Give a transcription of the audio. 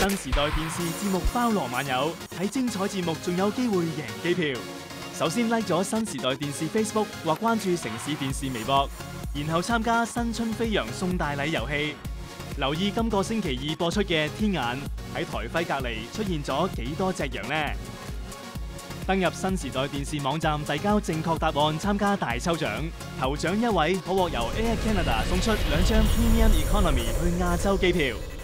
新時代電視節目包羅萬有，睇精彩節目仲有機會贏機票。首先 like 咗新時代電視 Facebook 或關注城市電視微博，然後參加新春飛揚送大禮遊戲。留意今個星期2播出嘅天眼，喺台徽隔離出現咗幾多隻羊呢？登入新時代電視網站遞交正確答案，參加大抽獎，頭獎1位可獲由 Air Canada 送出2張 Premium Economy 去亞洲機票。